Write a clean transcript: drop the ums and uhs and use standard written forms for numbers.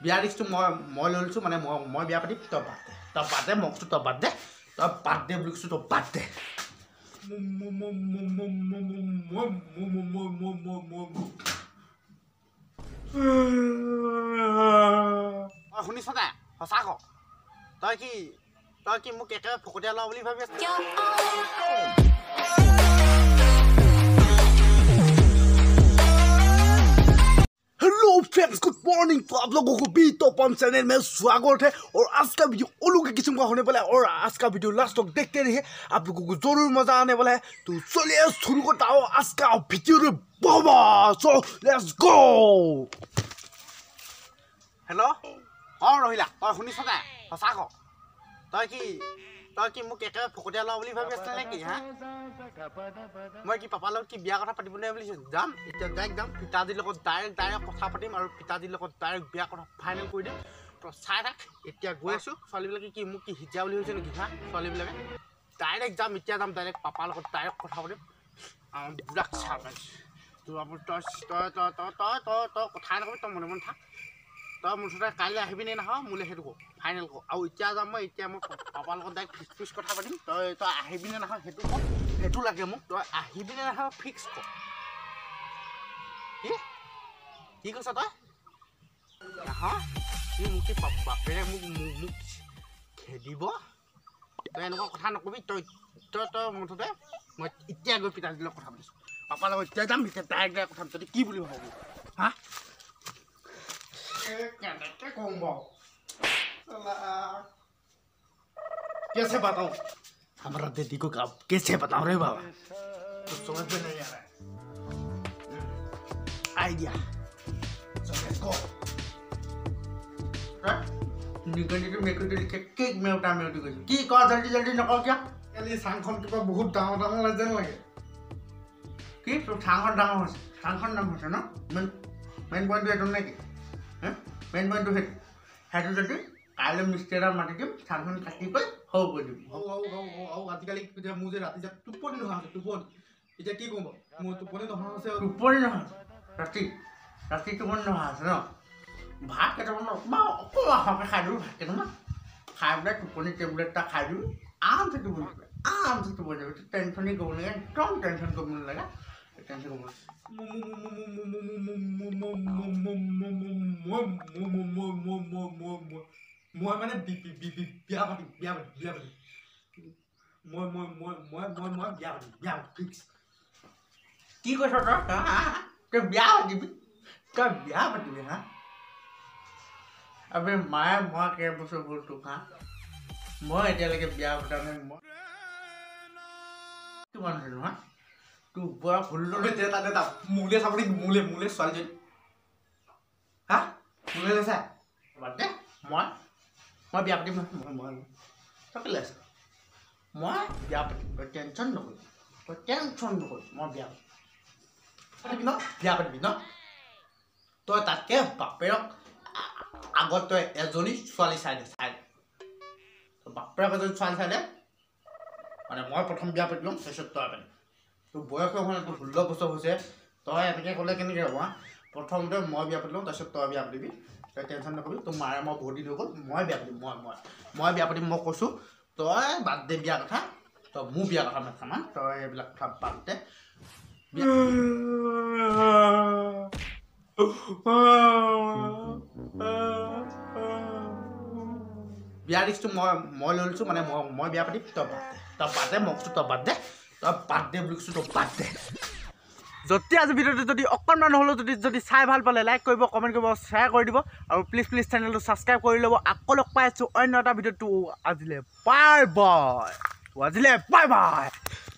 বিয়া ৰিক্সটো মই লৈ লৈছোঁ মানে মই বিয়া পাতিম তই বাদ দে মোক তই বাদ দে বুলি কৈছোঁ তই বাদ দে শুনিছ নাই সঁচা ক তই কি মোক একেবাৰে ফকতীয়া লওঁ বুলি ভাবি আছ हेलो फ्रेंड्स गुड मॉर्निंग तो आप लोगों को भी तो पंप चैनल में स्वागत है और आज का वीडियो उल्लू के किस्म का होने वाला है और आज का वीडियो लास्ट तक देखते रहिए आप लोगों को जरूर मजा आने वाला है तो चलिए शुरू करता हूँ आज का वीडियो बाबा सो लेट्स गो हेलो और रोहिला तই শুনিছ না সঁচা ক তই কি মোক একেবাৰে ফকতীয়া লওঁ বুলি ভাবি আছিলি নেকি হা মই কি পাপাৰ লগত কি বিয়া কথা পাতিবলৈ বুলিছোঁ যাম এতিয়া একদম পিতাজীৰ লগত ডাইৰেক্ট কথা পাতিম আৰু পিতাজীৰ লগত ডাইৰেক্ট বিয়া কথা ফাইনেল কৰি দিম তই চাই থাক এতিয়া গৈ আছোঁ ছোৱালীবিলাকে কি মোক কি হিজা বুলি হৈছে নেকি হা ছোৱালীবিলাকে ডাইৰেক্ট যাম এতিয়া যাম ডাইৰেক্ট পাপাৰ লগত ডাইৰেক্ট কথা পাতিম বিৰাট চাহ পাইছোঁ তোৰ তই কথাই নকবি তই মনে মনে থাক তই মুঠতে কাইলৈ আহিবিনে নাহ মোলৈ সেইটো কওঁ ফাইনেল কওঁ আৰু এতিয়া যাম মই পাপাৰ লগত ডাইৰেক্ট ফিক্স কথা পাতিম তই আহিবিনে নাহ সেইটো কওঁ সেইটো লাগে মোক তই আহিবিনে নাহ ফিক্স ক কি কৈছ তই নাহ কি মোক কি বাপেৰে মোক খেদিব তই এনেকুৱা কথা নকবি তই মুঠতে মই এতিয়া গৈ পিতাজীৰ লগত কথা পাতিছোঁ পাপাৰ লগত এতিয়া যাম এতিয়া ডাইৰেক্ট কথা যদি কি বুলি ভাবি হা क्या कहूँगा कैसे बताऊँ हमारा दीदी को कैसे बताऊँ रे बाबा तो समझ में नहीं आ रहा है आइडिया so let's go निकल केक में उठा में उठी की कह जल्दी नक क्या ये सांखन किबा बहुत डाঙৰ যেন লাগে কি তো सांखन डाঙৰ ন মেইন পইণ্ট এইটো নেকি মেইন পইণ্টটো সেইটো যদি কাইলৈ মিস্ত্ৰী এটা মাতি দিম চাংখন কাটি কৈ সৰু কৰি দিম আজিকালি মোৰ যে ৰাতি টোপনি নহা হৈছে টোপনি এতিয়া কি ক'ব মোৰ টোপনি নহা হৈছে টোপনি নহয় ৰাতি টোপনি নহা আছে ন ভাত কেইটামান অকণমান সৰহকৈ খাই দিওঁ ভাত কেইটামান খাই পেলাই টোপনি টেবলেট এটা খাই দিওঁ আৰামছে টোপনি যাব টেনশ্যনেই কৰিব নালাগে একদম টেনশ্যন কৰিব নালাগে টেনশ্যন কৰিব মই মানে বিয়া পাতিম বিয়া ফিক্স কি কৈছ তই বিয়া পাতিবি হা আবে মায়ে মই কেইবছৰ হ'ল তোক হা মই এতিয়ালৈকে বিয়া পতা নাই মই কিমান হৈছে নহয় তোৰ বয়স ষোল্ল তাতে মোলে চাব নেকি মোলে ছোৱালীজনী হা মোলে লৈছা বাদ দে মই বিয়া পাতিম মই কেলৈ আছ মই বিয়া পাতিম তই টেনশ্যন নকৰিবি মই বিয়া পাতিম ন তই তাতকৈ বাপেৰক আগত তই এজনী ছোৱালী চাই দে তই বাপেৰক এজনী ছোৱালী চাই দে মানে মই প্ৰথম বিয়া পাতি ল'ম তাৰপিছত তই পাতিম তোৰ বয়স হোৱা তোৰ 16 বছৰ হৈছে তই এনেকৈ ক'লে কেনেকৈ হ'ব প্ৰথমতে মই বিয়া পাতি লওঁ তাৰপিছত তই বিয়া পাতিবি তই টেনশ্যন নকৰিবি তোৰ মাৰে মই বহুত দিন হৈ গ'ল মই বিয়া পাতিম মই বিয়া পাতিম মই কৈছোঁ তই বাদ দে বিয়া কথা তই মোৰ বিয়া কথা নাথামা তই এইবিলাক কথা বাদ দে বিয়া ৰিক্সটো মই লৈ লৈছোঁ মানে মই বিয়া পাতিম তই বাদ দে মোক তই বাদ দে বুলি কৈছোঁ তই বাদ দে যদি আজি ভিডিঅ'টো যদি অকণমান হ'লেও যদি চাই ভাল পালে লাইক কৰিব কমেণ্ট কৰিব শ্বেয়াৰ কৰি দিব আৰু প্লিজ চেনেলটো ছাবস্ক্ৰাইব কৰি ল'ব আকৌ লগ পাই আছোঁ অন্য এটা ভিডিঅ'টো আজিলৈ বাই বাই